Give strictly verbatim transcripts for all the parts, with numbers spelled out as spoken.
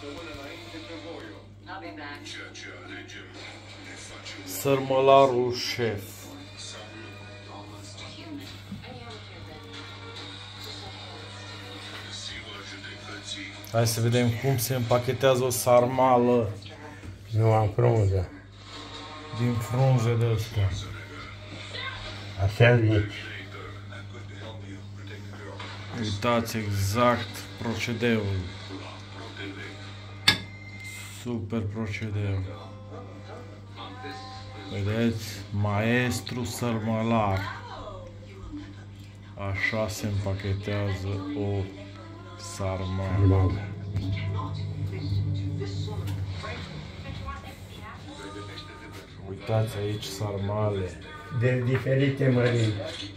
Sărmălarul șef. Hai să vedem cum se împachetează o sarmală. Nu am frunză. Din frunze de astea. Așa zici. Uitați exact procedeul. Super procedeu. Vedeți? Maestru sărmălar. Așa se împachetează o sarmală. Uitați aici sarmale. De diferite mărimi.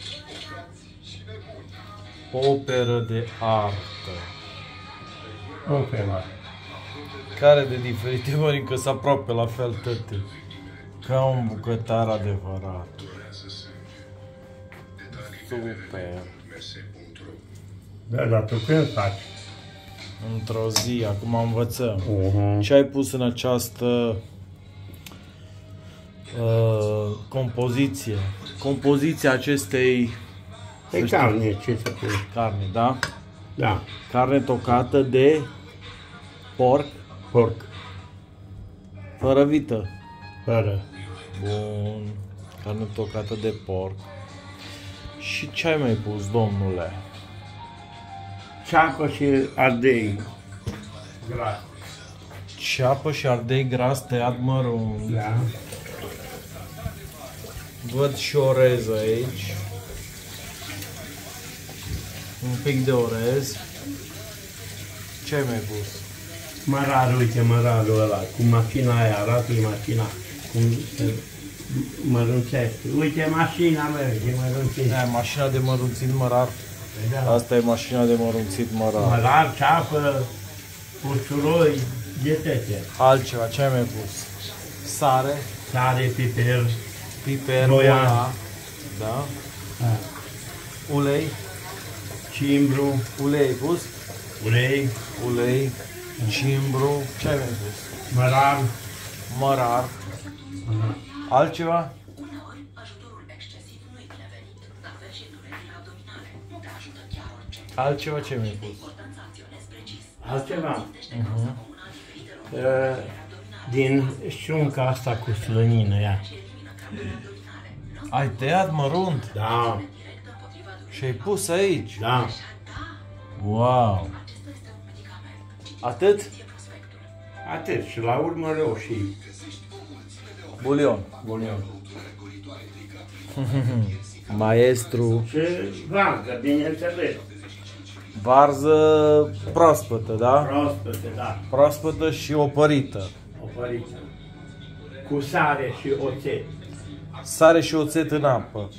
Operă de artă. Opera. Care de diferite mărimi, că sunt aproape la fel toate. Ca un bucătar adevărat. Super. Da, dar tu când faci? Într-o zi, acum învățăm. Uh-huh. Ce ai pus în această uh, compoziție? Compoziția acestei E carne, ce să pui? carne, da? Da, Carne tocată de porc, porc, fără vită. fără. Bun. Carne tocată de porc. Și ce ai mai pus, domnule? Ceapă și ardei. Gras. Ceapă și ardei gras tăiat mărunt. Da. Văd și orez aici. Un pic de orez. Ce ai mai pus? Mărarul, uite mărarul ăla, cu mașina aia, arată mașina, cum se mărunțește. Uite mașina mea, ce mărunțește. Aia, mașina de mărunțit mărar. Da. Asta e mașina de mărunțit mărar. Mărar, ceapă, usturoi, dietete. Altceva, ce ai mai pus? Sare, Sare, piper, piper, Boia. boia. Da? a, Ulei. cimbru, Ulei ai pus? ulei, Ulei, cimbru. Ce ai mai pus? mărar, Mărar. Altceva? Altceva ce mi-ai pus? altceva. Uh-huh. Uh, din șunca asta cu slănină, ia. Ai tăiat mărunt Da, și ai pus aici. da. Wow! Atât? Atât. Și la urmă roșii. Bulion. Bulion. Maestru. Și varză, bineînțeles. Varză proaspătă, da? Proaspătă, da. Proaspătă și opărită. O păriță. Cu sare și oțet. Sare și oțet în apă.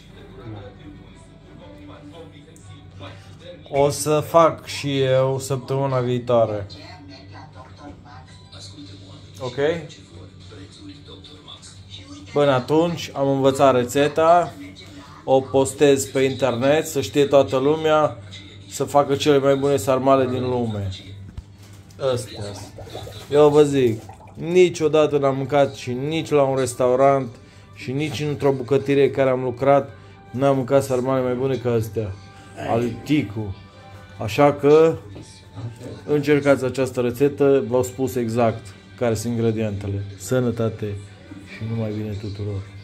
O să fac și eu săptămâna viitoare. Ok? Până atunci am învățat rețeta, o postez pe internet, să știe toată lumea, să facă cele mai bune sarmale din lume. Astea. Eu vă zic, niciodată n-am mâncat și nici la un restaurant și nici într-o bucătărie care am lucrat, n-am mâncat sarmale mai bune ca astea. Al lui Ticu. Așa că încercați această rețetă, v-au spus exact care sunt ingredientele. Sănătate și numai bine tuturor!